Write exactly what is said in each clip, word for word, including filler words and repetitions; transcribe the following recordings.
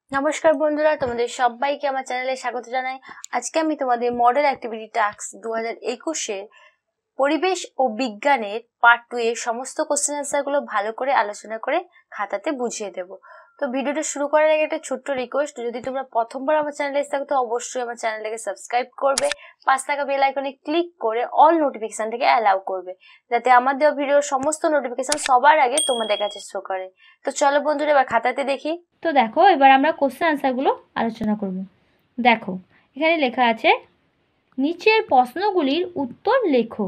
নমস্কার বন্ধুরা, তোমাদের সবাইকে আমার চ্যানেলে স্বাগত জানাই। আজকে আমি তোমাদের মডেল অ্যাক্টিভিটি টাস্ক দু হাজার একুশে পরিবেশ ও বিজ্ঞানের পার্ট টু এর সমস্ত কোশ্চেন আনসার গুলো ভালো করে আলোচনা করে খাতাতে বুঝিয়ে দেব। তো ভিডিওটা শুরু করার আগে একটা ছোট্ট রিকোয়েস্ট, যদি তোমরা প্রথমবার আমার চ্যানেলে এসে থাকো তো অবশ্যই আমার চ্যানেলটাকে সাবস্ক্রাইব করবে, পাঁচ টাকা বেল আইকনে ক্লিক করে অল নোটিফিকেশন থেকে অ্যালাউ করবে, যাতে আমার দেওয়া ভিডিওর সমস্ত নোটিফিকেশন সবার আগে তোমাদের কাছে শো করে। তো চলো বন্ধুরা, এবার খাতাতে দেখি। তো দেখো, এবার আমরা কোশ্চেন আনসারগুলো আলোচনা করব। দেখো, এখানে লেখা আছে নিচের প্রশ্নগুলির উত্তর লেখো।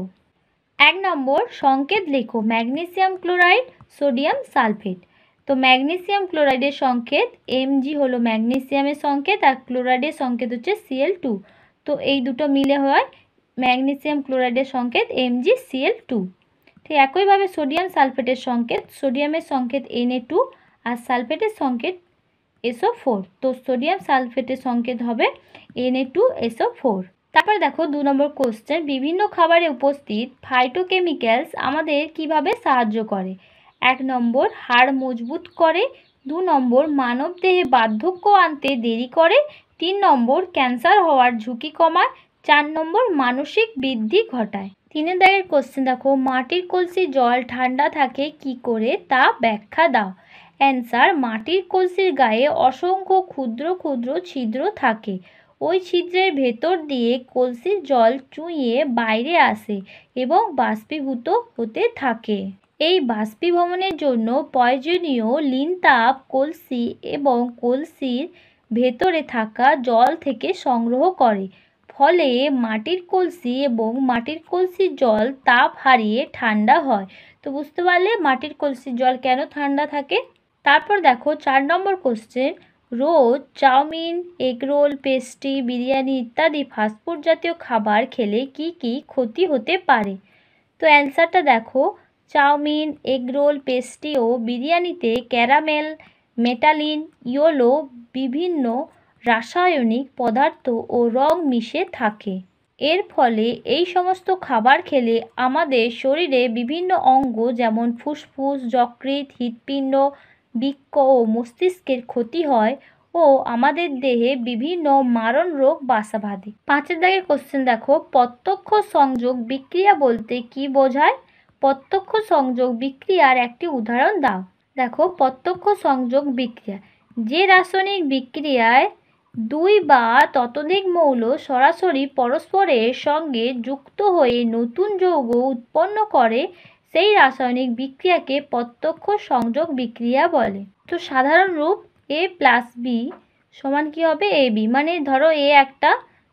এক নম্বর, সংকেত লেখো ম্যাগনেসিয়াম ক্লোরাইড, সোডিয়াম সালফেট। তো ম্যাগনেসিয়াম ক্লোরাইডের সংকেত এমজি হলো ম্যাগনেসিয়ামের সংকেত, আর ক্লোরাইডের সংকেত হচ্ছে সিএল টু। তো এই দুটো মিলে হয় ম্যাগনেসিয়াম ক্লোরাইডের সংকেত এমজি সিএল টু। ঠিক একইভাবে সোডিয়াম সালফেটের সংকেত, সোডিয়ামের সংকেত এন এ টু আর সালফেটের সংকেত এস ও ফোর। তো সোডিয়াম সালফেটের সংকেত হবে N A two S O four. তারপরে দেখো দু নম্বর কোশ্চেন, বিভিন্ন খাবারে উপস্থিত ফাইটোকেমিক্যালস আমাদের কিভাবে সাহায্য করে। এক নম্বর, হাড় মজবুত করে। দু নম্বর, মানবদেহে বার্ধক্য আনতে দেরি করে। তিন নম্বর, ক্যান্সার হওয়ার ঝুঁকি কমায়। চার নম্বর, মানসিক বৃদ্ধি ঘটায়। তিনের দাগের কোশ্চেন দেখো, মাটির কলসি জল ঠান্ডা থাকে কি করে, তা ব্যাখ্যা দাও। অ্যান্সার, মাটির কলসির গায়ে অসংখ্য ক্ষুদ্র ক্ষুদ্র ছিদ্র থাকে। ওই ছিদ্রের ভেতর দিয়ে কলসির জল চুইয়ে বাইরে আসে এবং বাষ্পীভূত হতে থাকে। এই বাষ্পীভবনের জন্য প্রয়োজনীয় লিন তাপ কলসি এবং কলসির ভেতরে থাকা জল থেকে সংগ্রহ করে। ফলে মাটির কলসি এবং মাটির কলসির জল তাপ হারিয়ে ঠান্ডা হয়। তো বুঝতে পারলে মাটির কলসির জল কেন ঠান্ডা থাকে। তারপর দেখো চার নম্বর কোশ্চেন, রোজ চাউমিন, এগরোল, পেস্ট্রি, বিরিয়ানি ইত্যাদি ফাস্টফুড জাতীয় খাবার খেলে কি কি ক্ষতি হতে পারে। তো অ্যান্সারটা দেখো, চাউমিন, এগরোল, পেস্ট্রি ও বিরিয়ানিতে ক্যারামেল, মেটালিন, ইয়েলো বিভিন্ন রাসায়নিক পদার্থ ও রং মিশে থাকে। এর ফলে এই সমস্ত খাবার খেলে আমাদের শরীরে বিভিন্ন অঙ্গ যেমন ফুসফুস, যকৃৎ, হৃৎপিণ্ড, বৃক্ক ও মস্তিষ্কের ক্ষতি হয় ও আমাদের দেহে বিভিন্ন মারণ রোগ বাসা বাঁধে। পাঁচের দাগের কোশ্চেন দেখো, প্রত্যক্ষ সংযোগ বিক্রিয়া বলতে কি বোঝায়। প্রত্যক্ষ সংযোগ বিক্রিয়ার একটি উদাহরণ দাও। দেখো, প্রত্যক্ষ সংযোগ বিক্রিয়া যে রাসায়নিক বিক্রিয়ায় দুই বা ততোধিক মৌল সরাসরি পরস্পরের সঙ্গে যুক্ত হয়ে নতুন যৌগ উৎপন্ন করে, সেই রাসায়নিক বিক্রিয়াকে প্রত্যক্ষ সংযোগ বিক্রিয়া বলে। তো সাধারণ রূপ এ প্লাস বি সমান কি হবে, এ বি। মানে ধরো এ একটা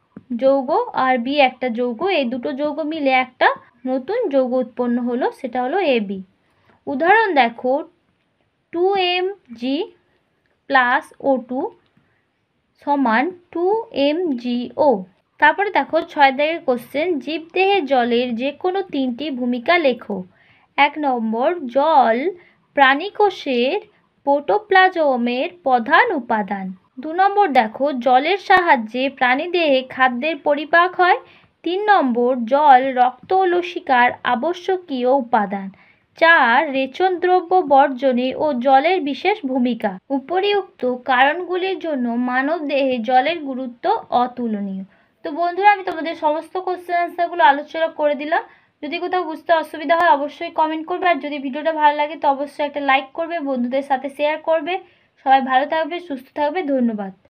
যৌগ আর বি একটা যৌগ, এই দুটো যৌগ মিলে একটা নতুন যৌগ উৎপন্ন হলো, সেটা হলো এ বি। উদাহরণ দেখো, two M G plus O two সমান টু এম জি ও। তারপরে দেখো ছয় দাগের কোশ্চেন, জীবদেহে জলের যে কোনো তিনটি ভূমিকা লেখো। এক নম্বর, জল প্রাণীকোষের প্রোটোপ্লাজমের প্রধান উপাদান। দু নম্বর দেখো, জলের সাহায্যে প্রাণীদেহে খাদ্যের পরিপাক হয়। তিন নম্বর, জল রক্ত ও লসিকার আবশ্যকীয় উপাদান। চার, রেচন দ্রব্য বর্জনে ও জলের বিশেষ ভূমিকা। উপরিউক্ত কারণগুলির জন্য মানবদেহে জলের গুরুত্ব অতুলনীয়। তো বন্ধুরা, আমি তোমাদের সমস্ত কোশ্চেন আনসারগুলো আলোচনা করে দিলাম। যদি কোথাও বুঝতে অসুবিধা হয় অবশ্যই কমেন্ট করবে, আর যদি ভিডিওটা ভালো লাগে তো অবশ্যই একটা লাইক করবে, বন্ধুদের সাথে শেয়ার করবে। সবাই ভালো থাকবে, সুস্থ থাকবে, ধন্যবাদ।